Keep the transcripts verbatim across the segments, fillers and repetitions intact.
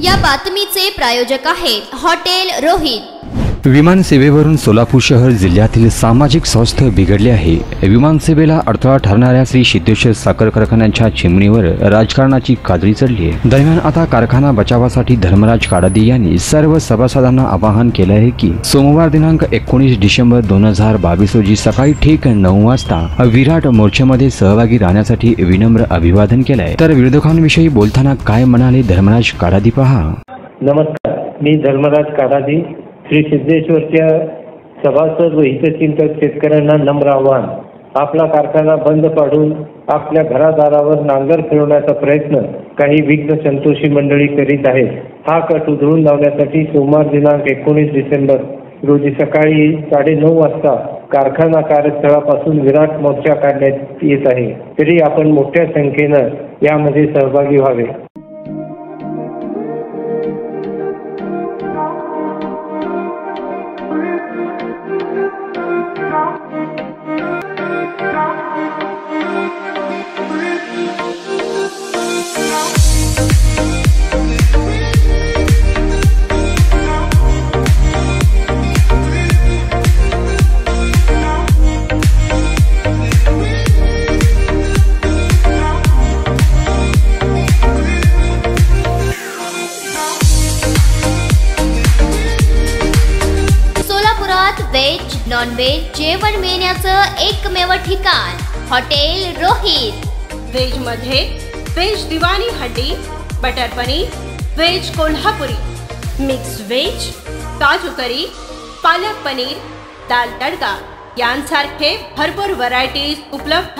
या बातमीचे प्रायोजक आहेत हॉटेल रोहित। विमान सेवेवरून सोलापूर शहर जिल्ह्यातील सामाजिक स्वास्थ्य बिघडले आहे। विमान सेवेला अडथळा ठरणाऱ्या श्री सिद्धेश्वर साखर कारखान्याच्या चिमणीवर राजकारणाची काजळी चढली आहे। दरम्यान आता कारखाना बचावासाठी धर्मराज काडादी यांनी सर्व सभासदांना आवाहन केले आहे की सोमवार दिनांक एकोणीस डिसेंबर दोन हजार बावीस रोजी सकाळी ठीक नऊ वाजता विराट मोर्चामध्ये सहभागी राहण्यासाठी विनम्र अभिवादन केले आहे। तर विरोधकांविषयी बोलताना काय म्हणाले धर्मराज काडादी पहा। नमस्कार, मी धर्मराज काडादी, श्री सिद्धेश्वरच्या सभासद व हितचिंतक शेतकऱ्यांना नम्र आवाहन। आपला कारखाना बंद पाडून आपल्या घरादारावर नांगर फिरवण्याचा प्रयत्न काही विघ्न संतोषी मंडळी करीत आहेत। हा कट उधळून लावण्यासाठी सोमवार दिनांक एकोणीस डिसेंबर रोजी सकाळी साडे नऊ वाजता कारखाना कार्यस्थळापासून विराट मोर्चा काढण्यात येत आहे। तरी आपण मोठ्या संख्येनं यामध्ये सहभागी व्हावे। वेज नॉन वेज जेवण मिळण्याचं एकमेव ठिकाण हॉटेल रोहित। वेज मध्ये veg diwani handi, butter paneer, veg Kolhapuri, mix veg, kaju curry, palak paneer, दाल तडका यांसारखे भरपूर व्हरायटीज उपलब्ध।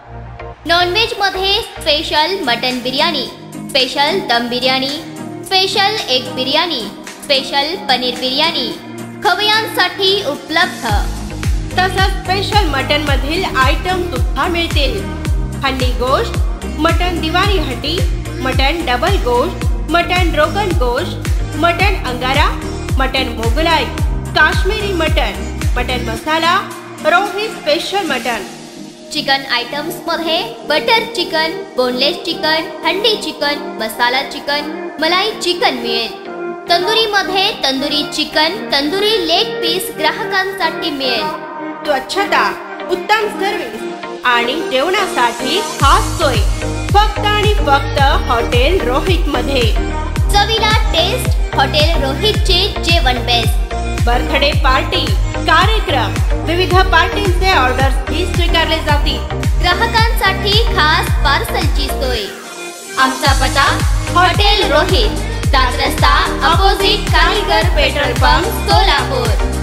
नॉन वेज मध्ये special mutton biryani, special dum biryani, special egg biryani, special paneer biryani खवय्यांसाठी उपलब्ध। तसंच स्पेशल मटन मधील आयटम सुद्धा मिळतील। हंडी gosht, mutton diwani handi, mutton double gosht, mutton rogan gosht, mutton angara, mutton Mughlai, Kashmiri mutton, mutton masala, Rohit special mutton. Chicken items मध्ये butter chicken, boneless chicken, handi chicken, masala chicken, malai chicken मिळेल। तंदुरी मध्ये tandoori chicken, tandoori leg piece ग्राहकांसाठी मिळेल। स्वच्छता, उत्तम सर्व्हिस आणि जेवणासाठी खास सोय फक्त आणि फक्त हॉटेल रोहित मध्ये। चवीला टेस्ट, हॉटेल रोहितचे जेवण बेस्ट। बर्थडे पार्टी, कार्यक्रम, विविध पार्टींचे ऑर्डर्स ही स्वीकारले जातील। ग्राहकांसाठी खास पार्सलची सोय। आमचा पत्ता हॉटेल रोहित, दादर रस्ता, अपोजिट कारीगर पेट्रोल पंप, सोलापूर।